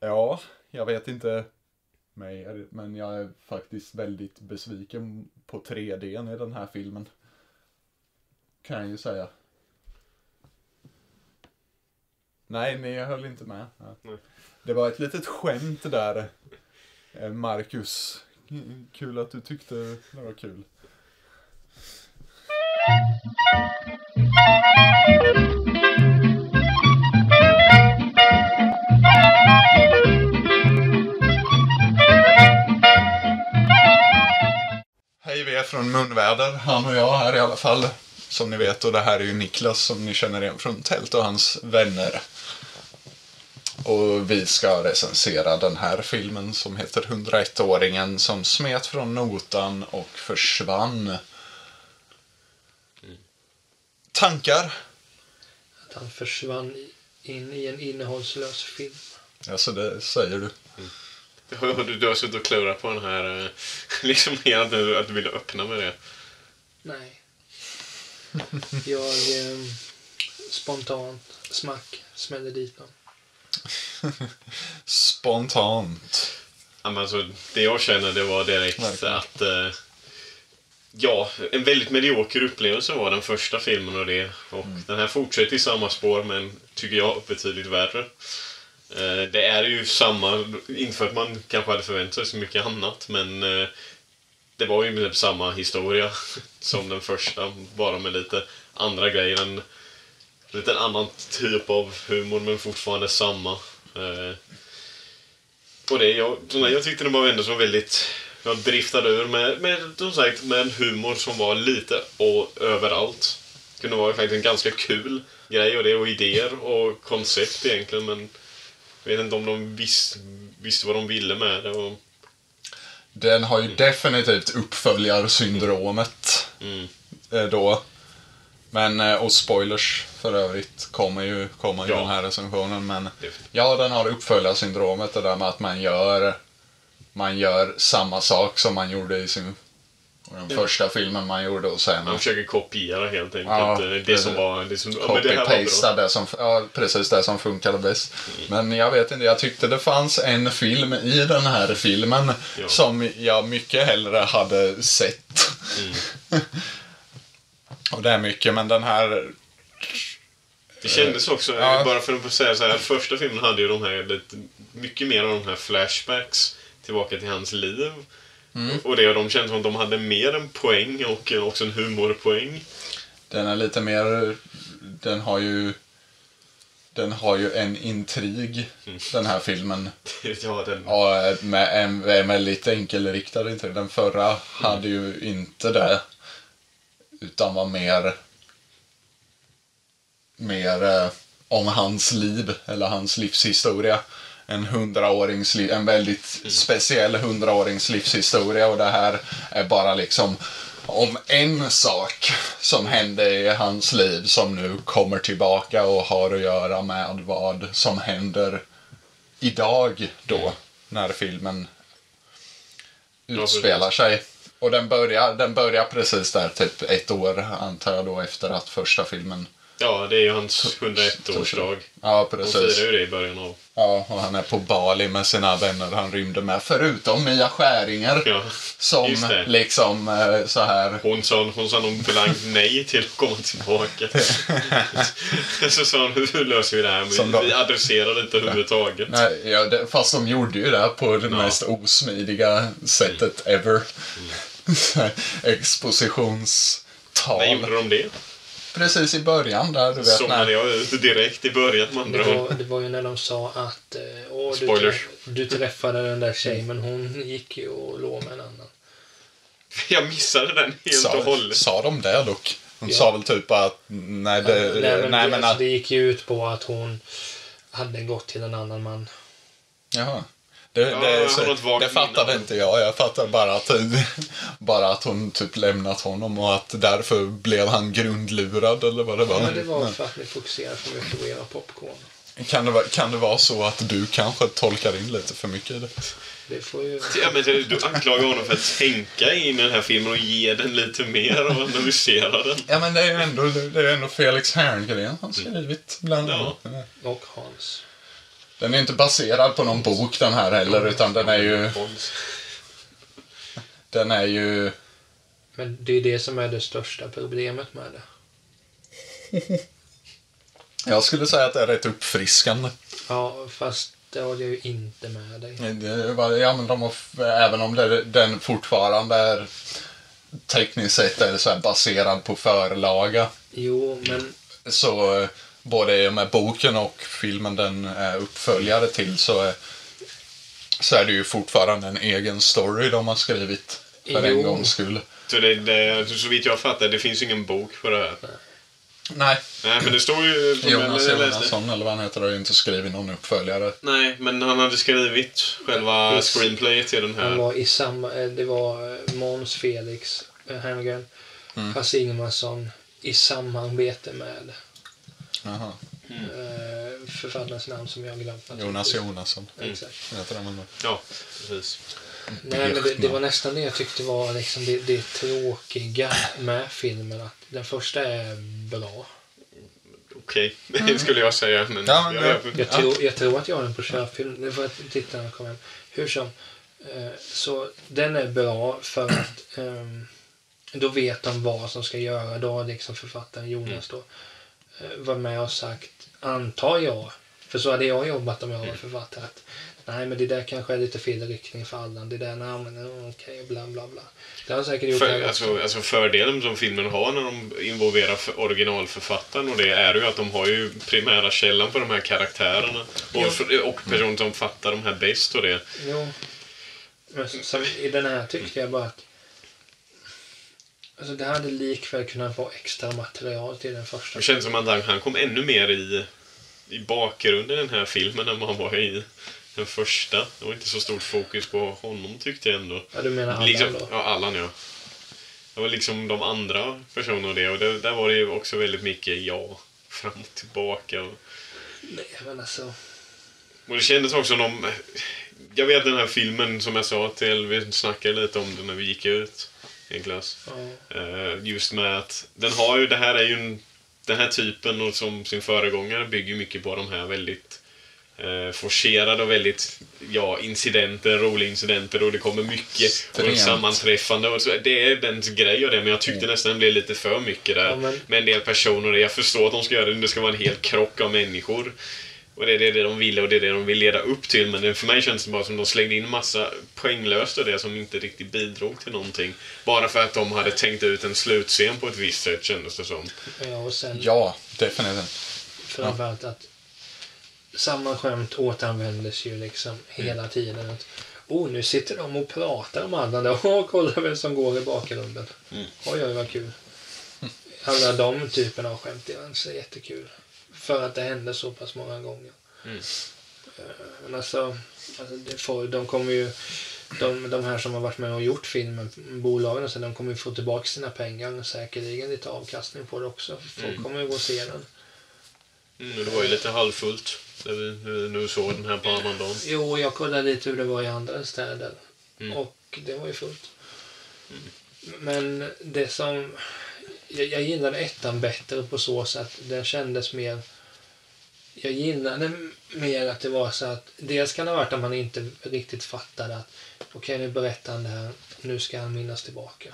Ja, jag vet inte mer, men jag är faktiskt väldigt besviken på 3D i den här filmen. Kan jag ju säga. Nej, ni höll inte med. Ja. Nej. Det var ett litet skämt där, Marcus. Kul att du tyckte det var kul. Hej, vi är från Munväder, han och jag här i alla fall, som ni vet. Och det här är ju Niklas som ni känner igen från Tält och hans vänner. Och vi ska recensera den här filmen som heter 101-åringen som smet från notan och försvann. Tankar? Att han försvann in i en innehållslös film. Alltså det säger du. Du har suttit och klurat på den här liksom att du ville öppna med det. Nej. Jag spontant smäller dit dem. Spontant. Ja, men alltså, det jag känner det var direkt verkligen att en väldigt medioker upplevelse var den första filmen och det. Och den här fortsätter i samma spår, men tycker jag betydligt värre. Det är ju samma, inte för att man kanske hade förväntat sig så mycket annat, men det var ju typ samma historia som den första, bara med lite andra grejer, en lite annan typ av humor, men fortfarande samma. Och det, jag tyckte det var ändå så väldigt, jag driftade ur med en humor som var lite överallt. Det kunde vara faktiskt en ganska kul grej, och det och idéer och koncept egentligen, men jag vet inte om de visste vad de ville med det. Och Den har ju definitivt uppföljarsyndromet då. Men, och spoilers för övrigt kommer ju komma i den här recensionen. Men ja, den har uppföljarsyndromet, det där med att man gör samma sak som man gjorde i den första filmen man gjorde, och sen man försöker kopiera helt enkelt det som var copy-pasta det som, precis det som funkade bäst. Men jag vet inte, jag tyckte det fanns en film i den här filmen som jag mycket hellre hade sett. Och det är mycket, men den här det kändes också, bara för att säga så här, första filmen hade ju de här lite, mycket mer av de här flashbacks tillbaka till hans liv. Och de kändes som att de hade mer en poäng och också en humorpoäng. Den är lite mer, den har ju en intrig, den här filmen. Ja, med en väldigt enkelriktad intrig. Den förra hade ju inte det, utan var mer om hans liv eller hans livshistoria. En väldigt speciell 100-årings livshistoria, och det här är bara liksom om en sak som hände i hans liv som nu kommer tillbaka och har att göra med vad som händer idag då, när filmen utspelar sig. Och den börjar precis där, typ 1 år antar jag då, efter att första filmen. Ja, det är ju hans 101-årsdag. Ja, precis. Han firar ju det i början av. Ja, och han är på Bali med sina vänner han rymde med, förutom Mia Skäringer. Ja, som liksom så här. Hon sa nog blankt nej till att komma tillbaka. Så sa hon, hur löser vi det här? Men vi adresserade inte överhuvudtaget. Nej, fast de gjorde ju det på det mest osmidiga sättet ever. Expositionstal. När gjorde de det? Precis i början där, du vet. Somnade jag ut direkt i början. Det var ju när de sa att du träffade den där tjejen, men hon gick ju och låg med en annan. Jag missade den helt och hållet. Sa de det dock? Hon sa väl typ att det gick ju ut på att hon hade gått till en annan man. Jaha. Det fattade inte jag. Jag fattade bara att hon typ lämnat honom, och att därför blev han grundlurad, eller vad det var. Ja, men det var för att ni fokuserade för mycket på era popcorn. Kan det vara så att du kanske tolkar in lite för mycket i det? Det får ju... Ja, men du anklagar honom för att tänka in i den här filmen och ge den lite mer och analysera den. Ja, men det är ändå Felix Herngren som skrivit bland annat. Och Hans. Den är inte baserad på någon bok den här heller, utan den är ju... Men det är det som är det största problemet med det. Jag skulle säga att det är rätt uppfriskande. Ja, fast det håller jag ju inte med dig. Ja, men även om den fortfarande är tekniskt sett är det så här baserad på förlaga. Jo, men... Så både med boken och filmen den är uppföljare till så är det ju fortfarande en egen story de har skrivit för en gångs skull. Så så vitt jag fattar, det finns ingen bok på det här. Nej, men det står ju... Jonas Jonasson eller vad han heter har ju inte skrivit någon uppföljare. Nej, men han hade skrivit själva screenplayet till den här. Han var det var Måns Felix Herngren, Hasse Ingemarsson i samarbete med författarens namn som jag glömt. Jonas Jonasson. Exakt. Ja, precis. Nej, men det var nästan det jag tyckte var liksom det tråkiga med filmen. Att den första är bra. Okej, det skulle jag säga. Men jag tror att jag har den på körfilm. Det får att tittarna kommer hem. Hur som. Så den är bra för att då vet de vad som ska göra. Då har liksom författaren Jonas då var med och sagt, antar jag. För så hade jag jobbat om jag var författare. Att, nej, men det där kanske är lite fel riktning för alla. Det där namnen, okej, bla bla bla. Det har säkert gjort alltså fördelen som filmen har när de involverar originalförfattaren och det är ju att de har ju primära källan på de här karaktärerna och personer som fattar de här bäst och det. Jo. Men som i den här tyckte jag bara att alltså det hade likväl kunnat vara extra material till den första. Det känns som att han kom ännu mer i bakgrunden i den här filmen än man var i den första. Det var inte så stort fokus på honom tyckte jag ändå. Ja, du menar Allan liksom, då? Ja, Allan, ja. Det var liksom de andra personerna och det. Och där var det ju också väldigt mycket fram och tillbaka. Nej, men alltså... Och det kändes också som jag vet den här filmen som jag sa till, vi snackade lite om den när vi gick ut i en klass. Just med att den har ju, det här är ju den här typen och som sin föregångare bygger mycket på de här väldigt forcerade och väldigt incidenter, roliga incidenter och det kommer mycket och sammanträffande och så, det är dens grej och det, men jag tyckte nästan det blev lite för mycket där med en del personer. Jag förstår att de ska göra det ska vara en hel krock av människor och det är det de ville och det är det de vill leda upp till, men för mig känns det bara som de slängde in massa poänglöst och det som inte riktigt bidrog till någonting bara för att de hade tänkt ut en slutscen på ett visst sätt, kändes det som. Och sen, definitivt. Framförallt att samma skämt återanvändes ju liksom hela tiden. Att, nu sitter de och pratar om alla där. Kolla vem som går i bakgrunden. Oj, vad kul. Alla de typerna av skämt är jättekul. För att det hände så pass många gånger. Men alltså de kommer ju de här som har varit med och gjort filmen, bolagen och så, de kommer ju få tillbaka sina pengar och säkerligen lite avkastning på det också. Folk kommer ju gå och se den. Det var ju lite halvfullt när vi nu såg den här på annan dagen. Jo, jag kollade lite hur det var i andra städer. Och det var ju fullt. Men det som... Jag gillade ettan bättre på så sätt. Den kändes mer... Jag gillade mer att det var så att... Dels kan det ha varit att man inte riktigt fattade att okej, nu berättar han det här. Nu ska han minnas tillbaka.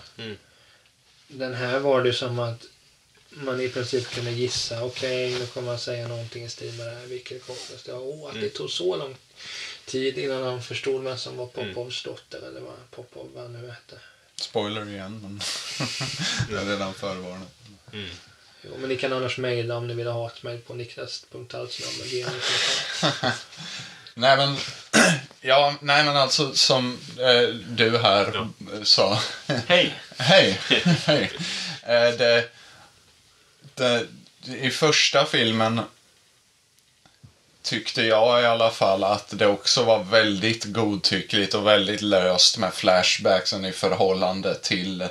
Den här var det som att man i princip kunde gissa, okej, nu kommer han säga någonting i stil med det här, vilket kopplas att det tog så lång tid innan han förstod vem som var Popovs dotter, eller vad Popov vad nu hette. Spoiler igen, men jag är redan förvarnad. Jo, men ni kan annars mejla om ni vill ha ett mejl på niklas.talsnamn. Nej men alltså som du här sa. Hej. Hej. I första filmen tyckte jag i alla fall att det också var väldigt godtyckligt och väldigt löst med flashbacksen i förhållande till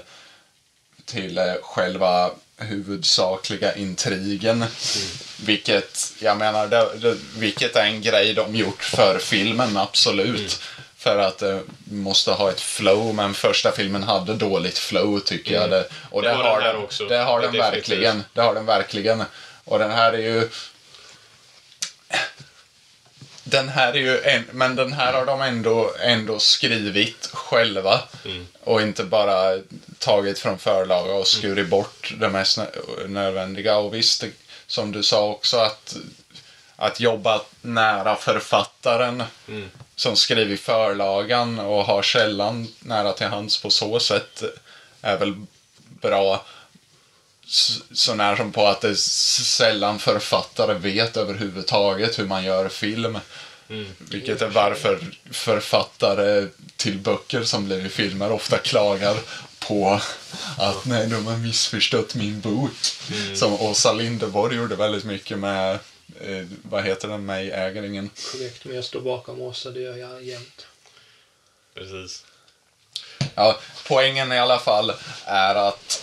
själva huvudsakliga intrigen. Vilket, jag menar, vilket är en grej de gjort för filmen, absolut. För att måste ha ett flow, men första filmen hade dåligt flow tycker jag det. Och det har den verkligen. Det har den verkligen. Och den här är ju... den här är ju men den här har de ändå skrivit själva och inte bara tagit från förlaget och skurit bort det mest nödvändiga. Och visst, som du sa också, att jobba nära författaren som skriver förlagan och har källan nära till hands på så sätt är väl bra. Så när som på att det sällan författare vet överhuvudtaget hur man gör film. Vilket är varför författare till böcker som blir i filmer ofta klagar på att nej, de har missförstått min bok. Som Åsa Linderborg gjorde väldigt mycket med vad heter den, mig äger ingen. Korrekt, men jag står bakom Åsa, det gör jag jämt. Precis. Ja, poängen i alla fall är att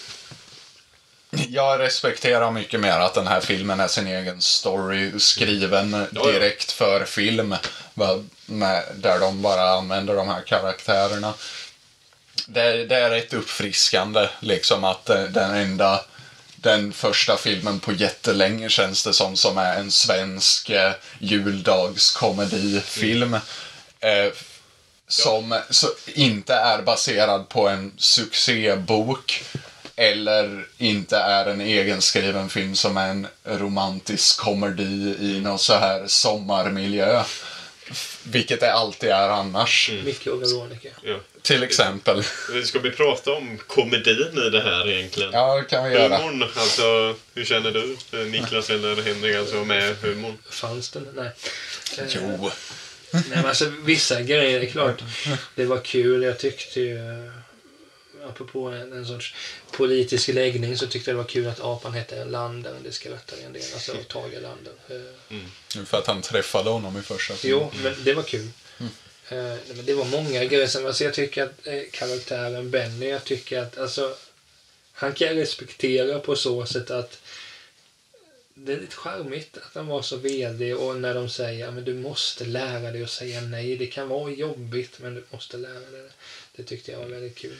jag respekterar mycket mer att den här filmen är sin egen story skriven direkt för film där de bara använder de här karaktärerna. Det är rätt uppfriskande liksom att den första filmen på jättelänge känns det som är en svensk juldagskomedifilm som inte är baserad på en succébok eller inte är en egenskriven film som är en romantisk komedi i någon så här sommarmiljö. Vilket det alltid är annars. Micke och Veronica. Ja. Till exempel. Ska vi prata om komedin i det här egentligen? Ja, det kan vi göra. Humorn, alltså, hur känner du, Niklas eller Henrik, alltså med humorn? Fanns den? Nej. Jo. Nej, men alltså vissa grejer är klart. Det var kul, jag tyckte ju... Apropå en sorts politisk läggning så tyckte jag det var kul att apan hette Erlander. Det skrattade en del, alltså Tage Erlander. För att han träffade honom i första filmen. Jo, men det var kul. Men det var många grejer. Alltså, jag tycker att karaktären Benny, jag tycker att alltså, han kan respektera på så sätt att det är lite charmigt att han var så vd och när de säger men du måste lära dig att säga nej. Det kan vara jobbigt men du måste lära dig det. Det tyckte jag var väldigt kul.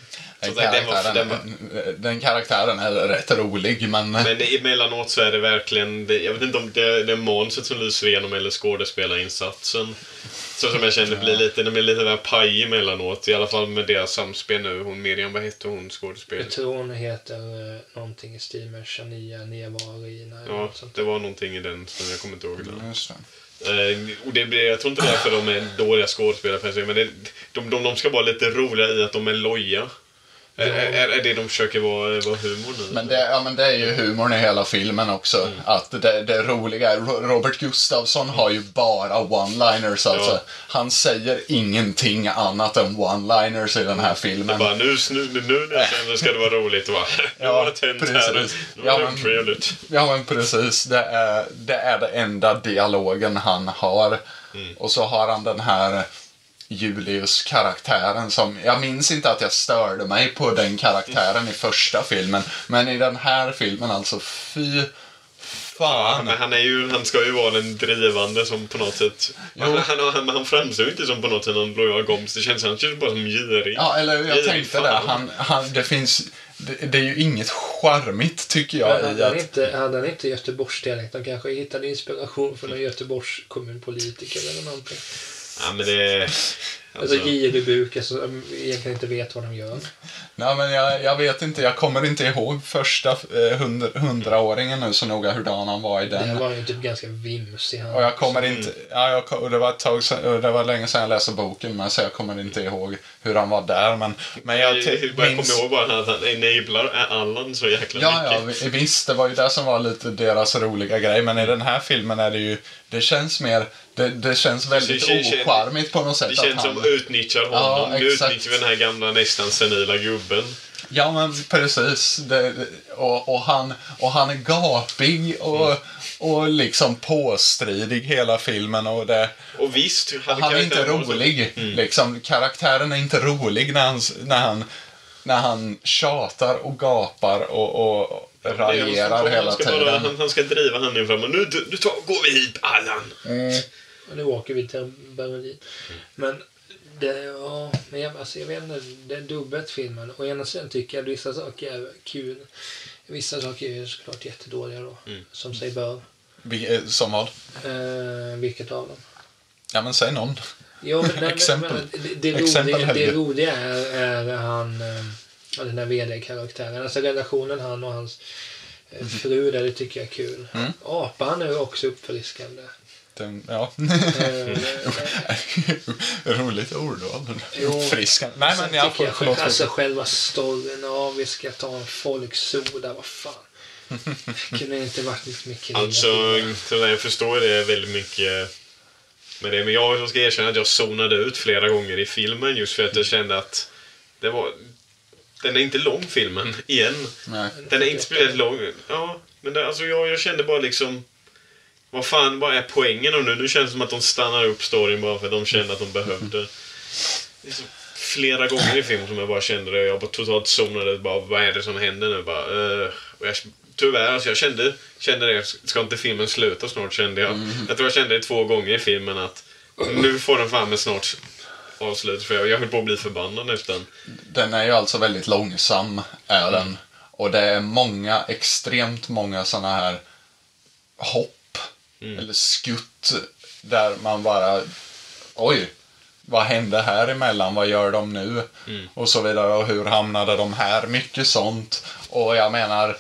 Den karaktären är rätt rolig, men emellanåt så är det verkligen... Jag vet inte om det är manuset som lyser igenom eller skådespelarinsatsen. Så som jag kände blir lite väl paj emellanåt. I alla fall med deras samspel nu. Miriam, vad heter hon skådespelare? Jag tror hon heter någonting i stil med Shania Nevarina. Ja, det var någonting i den som jag kommer inte ihåg. just det. Och jag tror inte det är för de är dåliga skådespelare, men de ska vara lite roliga i att de är loja. Är det de försöker vara humor nu? Men det är ju humorn i hela filmen också. Att det roliga är Robert Gustafsson har ju bara one-liners alltså. Ja. Han säger ingenting annat än one-liners i den här filmen. Det är bara nu ska det vara roligt va? Nu var det tänt här. Trevligt. Ja men precis. Det är det enda dialogen han har. Och så har han den här Julius-karaktären som... Jag minns inte att jag störde mig på den karaktären i första filmen. Men i den här filmen alltså, fy fan. Men han ska ju vara den drivande som på något sätt... Han framstår ju inte som på något sätt någon lojal goms. Det känns bara som djurig. Ja, eller jag tänkte det. Det finns... Det är ju inget charmigt tycker jag. Hade han inte Göteborgsdialekt? Han kanske hittade inspiration från en Göteborgs kommunpolitiker eller någonting. Ja, men det... Alltså girig buk som egentligen inte vet vad de gör. Nej, men jag vet inte. Jag kommer inte ihåg första 100-åringen nu så noga hurdan han var i den. Det var ju typ ganska vimsig. Och jag kommer inte... och det var ett tag sedan, det var länge sedan jag läste boken, men så jag kommer inte ihåg hur han var där. Men jag kommer ihåg bara att han enablar Allan så jäkla mycket. Ja, visst. Det var ju det som var lite deras roliga grej. Men i den här filmen är det ju... Det känns mer... Det känns väldigt ocharmigt på något sätt. Det känns som utnyttjar honom. Ja, nu utnyttjar vi den här gamla nästan senila gubben. Ja, men precis. Och han är gapig och liksom påstridig hela filmen. Och visst, han är inte rolig. Liksom, karaktären är inte rolig när han tjatar och gapar och raljerar hela tiden. Han ska driva handen fram och nu går vi hit, Allan. Och nu åker vi till Berlin. Men jag vet inte, det är dubbelt filmen. Och ena sidan tycker jag att vissa saker är kul. Vissa saker är såklart jättedåliga då. Som sig bör. Som vad? Vilket av dem? Ja, men säg någon. Jo, men Exempel. Det roliga är han, den där vd-karaktären. Alltså relationen han och hans fru där, det tycker jag är kul. Apan är också uppfriskande. Ja. Roligt ord då. Friskande. Nej, men jag får förlåt. Alltså själva storyn, vi ska ta en folksoda, vad fan. Kunde inte varit lite mycket. Alltså, jag förstår det väldigt mycket med det. Men jag ska erkänna att jag zonade ut flera gånger i filmen just för att jag kände att den är inte lång, filmen, igen. Nej. Den är inte speciellt lång. Ja, men alltså jag kände bara liksom, vad är poängen? Och nu känns det som att de stannar upp storyn bara för att de kände att de behövde. Det är så flera gånger i filmen som jag bara kände det. Jag bara totalt zonade bara, vad är det som händer nu? Och tyvärr, alltså jag kände det. Ska inte filmen sluta snart, kände jag. Jag tror jag kände det 2 gånger i filmen att nu får den fan med snart avslut. För jag höll på att bli förbannad nästan. Den är ju alltså väldigt långsam, är den. Och det är extremt många såna här hopp eller skutt där man bara, oj, vad hände här emellan? Vad gör de nu? Och så vidare. Och hur hamnade de här? Mycket sånt. Och jag menar,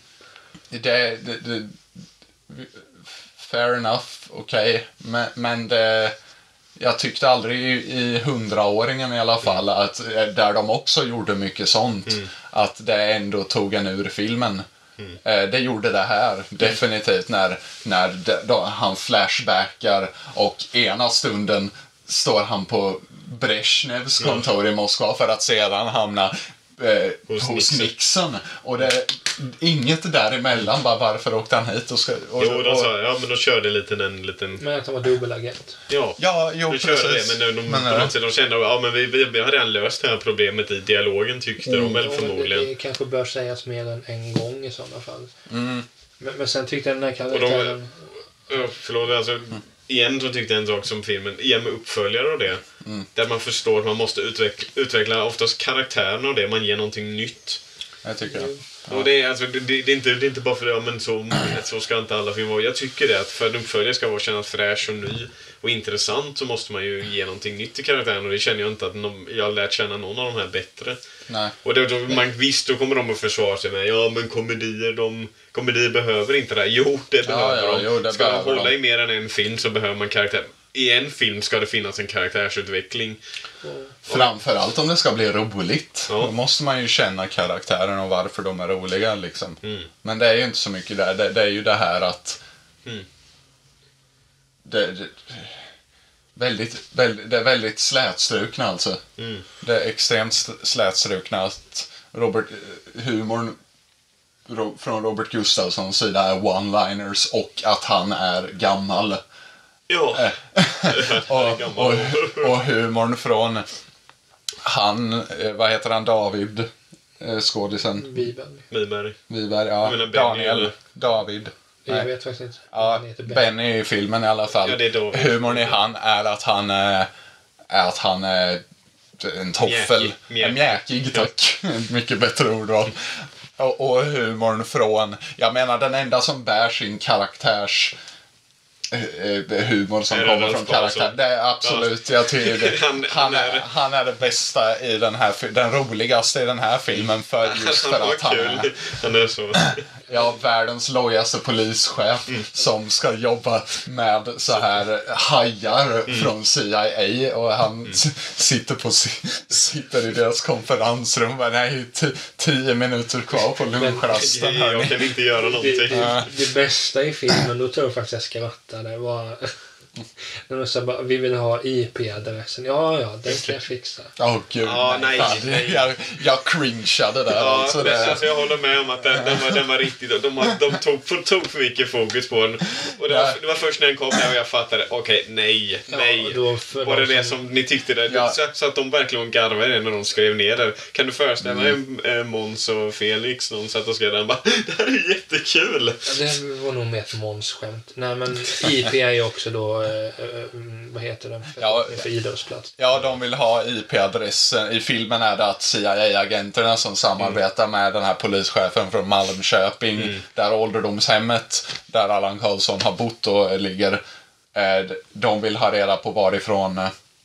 fair enough, okej. Men jag tyckte aldrig i 100-åringen i alla fall att där de också gjorde mycket sånt, att det ändå tog en ur filmen. Det gjorde det här definitivt när han flashbackar och ena stunden står han på Brezhnevs kontor i Moskva för att sedan hamna hos Nixon. Och det är inget däremellan, bara varför åkte han hit? Men de körde en liten... Men att han var dubbelagent. Ja, jo, de körde det, men de kände att vi har redan löst det här problemet i dialogen, tyckte de väl förmodligen. Det kanske bör sägas mer än en gång i sådana fall. Men sen tyckte jag den här karaktären... Igen så tyckte jag en sak som filmen, igen med uppföljare och det, där man förstår att man måste utveckla oftast karaktären och det, man ger någonting nytt. Jag tycker det. Ja. Och det är inte bara för det, men så ska inte alla filmer vara. Jag tycker det, att för en uppföljare ska kännas fräsch och ny och intressant, så måste man ju ge någonting nytt till karaktären, och det känner jag inte att jag har lärt känna någon av de här bättre. Nej. Och då kommer de att försvara sig med, men komedier behöver inte det. Jo, det behöver de. Ska de hålla i mer än en film så behöver man karaktär. I en film ska det finnas en karaktärsutveckling. Framförallt om det ska bli roligt. Då måste man ju känna karaktären och varför de är roliga liksom. Men det är ju inte så mycket där. Det är ju det här att det är väldigt slätstrukna alltså. Det är extremt slätstrukna att humorn från Robert Gustafssons sida är one-liners och att han är gammal. Ja. och humorn från han, vad heter han, David, skådisen? Wiberg, ja. Daniel, David. Jag vet faktiskt inte. Ja, Benny i filmen i alla fall. Humorn i han är att han är en toffel. Mjäkig, tack. Mycket bättre ordval. Och humorn från, jag menar, den enda som bär sin karaktärs humor som kommer från karaktär. Det är absolut, jag tycker han är det bästa i den roligaste i den här filmen, för just för att han är så. Ja, världens lojaste polischef som ska jobba med så här hajar från CIA, och han sitter i deras konferensrum. Nej, 10 minuter kvar på lunchrasten. Jag kan inte göra någonting. Det bästa i filmen, då tror jag faktiskt jag skrattade, var när de sa bara, vi vill ha IP-adressen. Ja, den ska jag fixa. Gud. Nej. Jag cringeade där. Alltså jag håller med om att den var riktigt. De tog för mycket fokus på den. Och det var först när den kom där och jag fattade, nej. Var det som ni tyckte det? Så att de verkligen garvade när de skrev ner det. Kan du föreställa dig Måns och Felix, någon satt och skrev den bara, det här är jättekul. Det var nog mer ett Måns-skämt. Nej, men IP är ju också då vad heter den för idrottsplats. Ja, de vill ha IP-adressen. I filmen är det att CIA-agenterna som samarbetar med den här polischefen från Malmköping, där ålderdomshemmet där Allan Karlsson har bott och ligger, de vill ha reda på varifrån...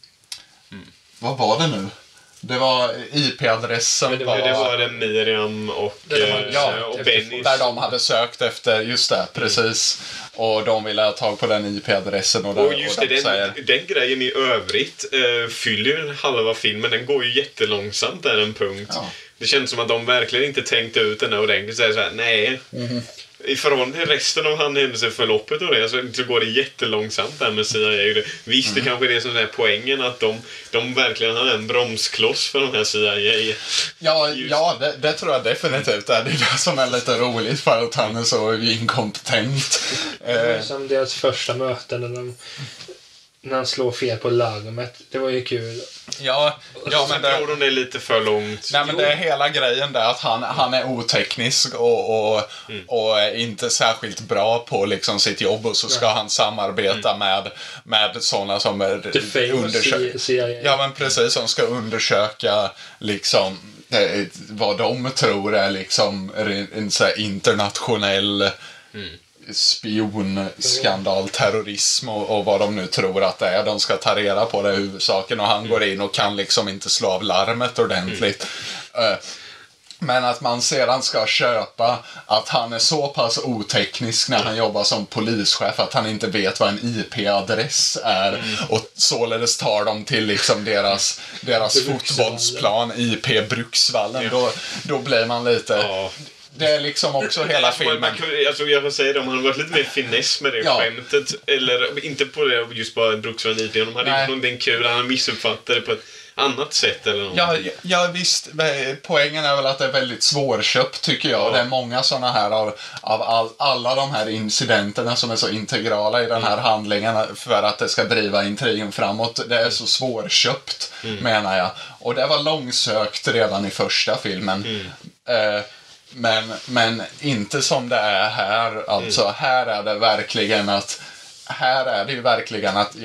Vad var det nu? Det var IP-adressen. Det var det Miriam och Benny. Där de hade sökt efter, just det, precis. Och de ville ha tag på den IP-adressen. Och just den grejen i övrigt fyller ju halva filmen. Den går ju jättelångsamt där en punkt. Ja. Det känns som att de verkligen inte tänkte ut den ordentligt. Så här, nej. I förhållande till resten av händelseförloppet och det så går det jättelångsamt där med CIA. Visst, det kanske är det som är poängen, att de verkligen har en bromskloss för de här CIA. Ja, det tror jag definitivt är. Det är det som är lite roligt, för att han är så inkompetent. Det var som deras första möte när han slår fel på larmet. Det var ju kul. Ja, men det tror de är lite för långt. Nej, men det är hela grejen där, att han är oteknisk och inte särskilt bra på liksom sitt jobb, och så ska han samarbeta med sådana som undersöker. Ja, men precis, som ska undersöka liksom vad de tror är liksom en så här internationell spionskandal, terrorism och vad de nu tror att det är. De ska ta reda på det i huvudsaken, och han går in och kan liksom inte slå av larmet ordentligt. Men att man sedan ska köpa att han är så pass oteknisk när han jobbar som polischef att han inte vet vad en IP-adress är, och således tar de till liksom deras fotbollsplan, IP Bruksvallen. Då blir man lite... Ja. Det är liksom också hela filmen. Jag får säga det, om han hade varit lite mer finess med det skämtet, eller inte på det just bara Bruksvallen IP, de hade gjort någonting kul, han missuppfattade det på ett annat sätt eller någonting. Ja, visst. Poängen är väl att det är väldigt svårköpt, tycker jag. Ja. Det är många sådana här av alla de här incidenterna som är så integrala i den här handlingen för att det ska driva intrigen framåt. Det är så svårköpt, menar jag. Och det var långsökt redan i första filmen. Men inte som det är här. Alltså här är det ju verkligen att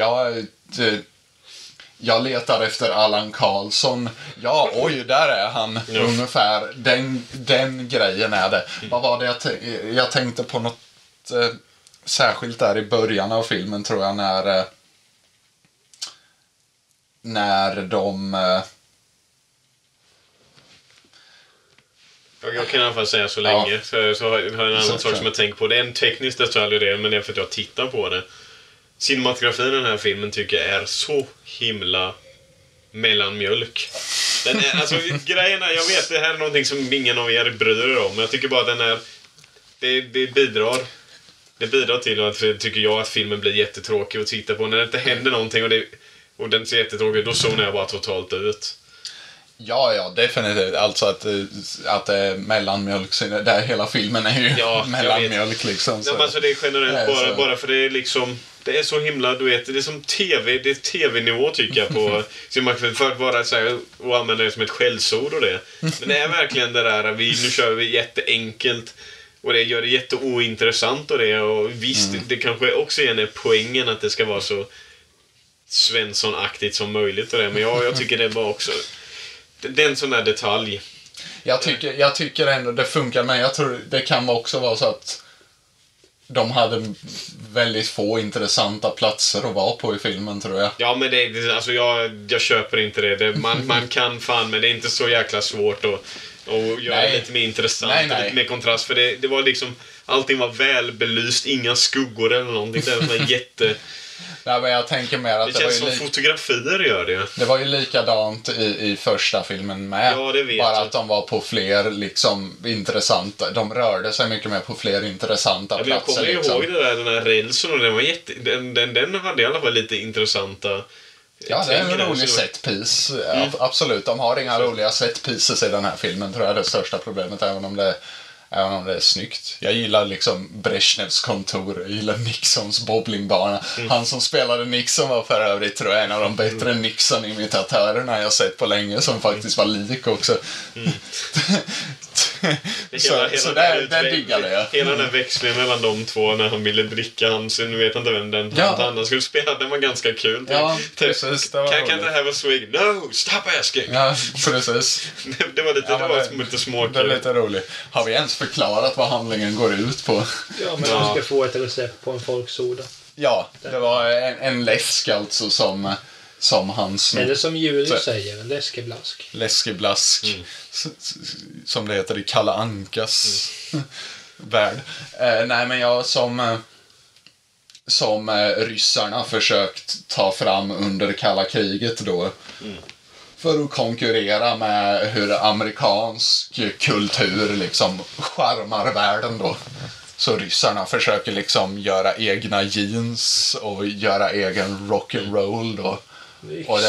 jag letar efter Allan Karlsson. Ja, oj, där är han. Ungefär. Den grejen är det. Vad var det jag tänkte på något särskilt där i början av filmen, tror jag, när de... Jag kan i alla fall säga så länge. Så har jag en annan sak som jag tänker på. Det är en teknisk detalj, det, men det är för att jag tittar på det. Cinematografin i den här filmen tycker jag är så himla mellanmjölk. Den är, alltså grejerna, jag vet, det här är någonting som ingen av er bryr er om. Men jag tycker bara att den är... Det bidrar till att, tycker jag, att filmen blir jättetråkig att titta på. När det inte händer någonting och den ser jättetråkig, då zonar jag bara totalt ut. Ja, definitivt. Alltså att det är mellanmjölk, där hela filmen är ju mellanmjölk liksom. Så. Ja, alltså det är generellt bara för det är liksom, det är så himla, du vet, det är som TV, det är TV-nivå tycker jag på, för att vara så här, och använda det som ett skällsord och det. Men det är verkligen det där, nu kör vi jätteenkelt och det gör det jätteointressant och det, och visst, det kanske också är poängen att det ska vara så Svensson-aktigt som möjligt och det, men jag tycker det var också... Det är en sån där detalj. Jag tycker ändå det funkar, men jag tror det kan också vara så att de hade väldigt få intressanta platser att vara på i filmen, tror jag. Ja, men alltså jag köper inte det. Man kan fan, men det är inte så jäkla svårt att göra det lite mer intressant, lite mer kontrast, för det var liksom, allting var väl belyst, inga skuggor eller någonting. Det var jätte... Nej, men jag tänker mer att det känns som fotografier gör det. Det var ju likadant i första filmen med. Ja, det vet bara jag. Att de var på fler liksom intressanta. De rörde sig mycket mer på fler intressanta platser. Jag kommer liksom. Ihåg den här rälsen, och den var den hade i alla fall lite intressanta. Ja, det är en rolig setpiece. Absolut, de har inga roliga setpieces i den här filmen, tror jag är det största problemet, även om det är snyggt. Jag gillar liksom Brezhnevs kontor. Jag gillar Nixons bowlingbana. Han som spelade Nixon var för övrigt, tror jag, en av de bättre Nixon-imitatörerna jag sett på länge, som faktiskt var lik också. Så där diggade jag. Hela den växlingen mellan de två när han ville dricka hans, nu vet jag inte vem den han skulle spela, den var ganska kul. Ja, precis. Kan inte have a swing? No, stop asking! Ja, precis. Det var lite småkul. Det är lite roligt. Har vi ens förklarat vad handlingen går ut på? Ja, men man ska få ett recept på en folksoda. Ja, det var en läsk alltså som han snott. Eller som Julius säger, en läskeblask. Läskeblask. Som det heter i Kalle Ankas värld. Nej, men jag som ryssarna försökt ta fram under kalla kriget då. För att konkurrera med hur amerikansk kultur liksom charmar världen då. Så ryssarna försöker liksom göra egna jeans och göra egen rock'n'roll då. Och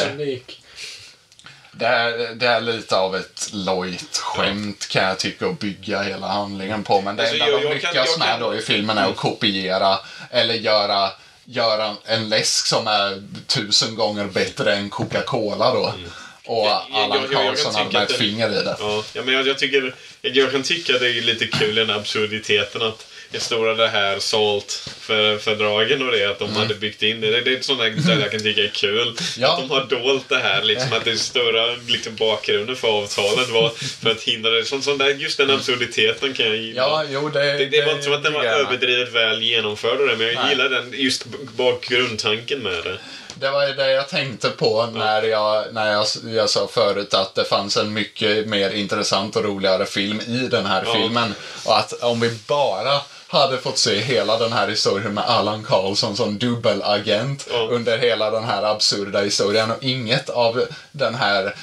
det är lite av ett lojt skämt kan jag tycka att bygga hela handlingen på. Men det enda de lyckas med då i filmen är att kopiera eller göra en läsk som är 1000 gånger bättre än Coca-Cola då. Och Allan Karlsson hade med ett finger i det. Ja, men jag kan tycka det är lite kul den absurditeten att det stora det här SALT-fördragen och det att de hade byggt in det. Det är ett sånt där jag kan tycka är kul. Ja. Att de har dolt det här liksom att det stora liksom, bakgrunden för avtalet var för att hindra det. Sånt där, just den absurditeten kan jag gilla. Ja, jo, det var inte som att den var överdrivet väl genomförd men jag gillar den just bakgrundtanken med det. Det var det jag tänkte på när jag sa förut att det fanns en mycket mer intressant och roligare film i den här filmen. Och att om vi bara hade fått se hela den här historien med Allan Karlsson som dubbelagent under hela den här absurda historien och inget av den här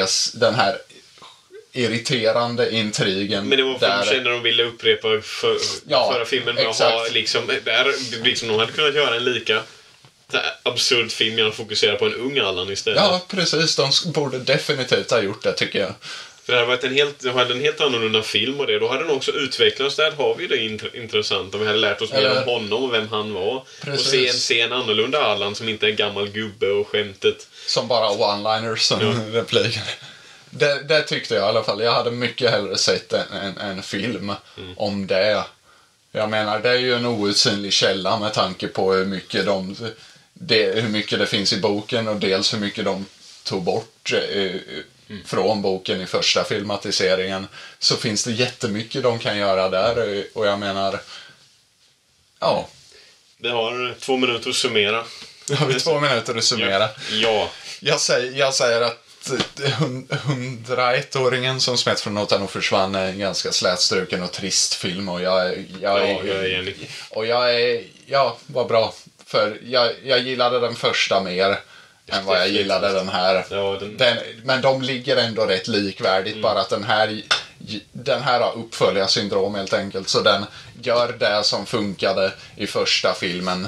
irriterande intrigen. Men det var för att de ville upprepa förra filmen med att ha liksom de hade kunnat göra en lika absurd film jag fokuserar på en ung Allan istället. Ja, precis. De borde definitivt ha gjort det, tycker jag. För det hade varit en helt annorlunda film och det. Då hade den också utvecklats. Där har vi det intressant. Om vi hade lärt oss mer om honom och vem han var. Precis. Och se en annorlunda Allan som inte är en gammal gubbe och skämtet. Som bara one-liners som repliker. Det tyckte jag i alla fall. Jag hade mycket hellre sett en film om det. Jag menar, det är ju en outsinlig källa med tanke på hur mycket det finns i boken och dels hur mycket de tog bort från boken i första filmatiseringen. Så finns det jättemycket de kan göra där och jag menar, ja. Vi har 2 minuter att summera. Har vi 2 minuter att summera? Ja. Jag säger att 101-åringen som smet från notan och försvann är en ganska slätstruken och trist film och jag är enig. Och vad bra. För jag gillade den första mer än vad jag gillade den här. Ja, men de ligger ändå rätt likvärdigt, bara att den här har uppföljarsyndrom helt enkelt. Så den gör det som funkade i första filmen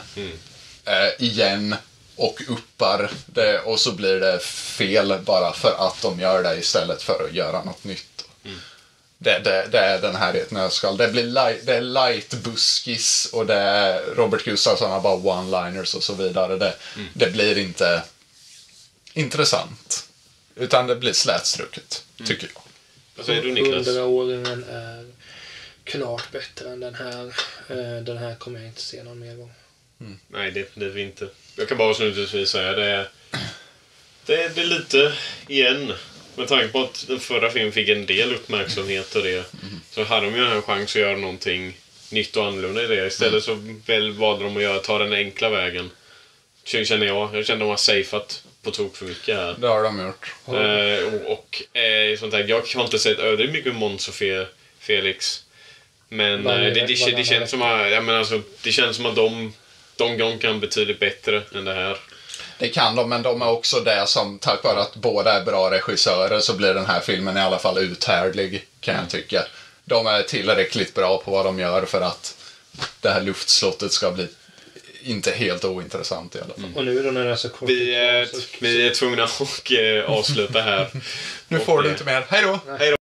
igen och uppar det och så blir det fel bara för att de gör det istället för att göra något nytt. Det är den här i ett nötskal. Det är light buskis och det är Robert Gustafsson har bara one-liners och så vidare. Det blir inte intressant utan det blir slätstruket, tycker jag. Vad säger du, Niklas? 100-åringen är klart bättre än den här. Den här kommer jag inte se någon mer gång. Nej, definitivt inte. Jag kan bara slutvis säga det är lite igen med tanke på att den förra filmen fick en del uppmärksamhet och det så hade de ju en chans att göra någonting nytt och annorlunda i det. Istället så valde de att ta den enkla vägen. Jag kände de har safeat på tok för mycket här. Det har de gjort. Och sånt här, jag har inte sett det är mycket Måns och Felix. Men det känns som att det känns som att de kan betydligt bättre än det här. Det kan de, men de är också det som tack vare att båda är bra regissörer så blir den här filmen i alla fall uthärdlig, kan jag tycka. De är tillräckligt bra på vad de gör för att det här luftslottet ska bli inte helt ointressant i alla fall. Och nu då när det är så kort. Vi är tvungna att avsluta här. Nu får du inte mer. Hej då!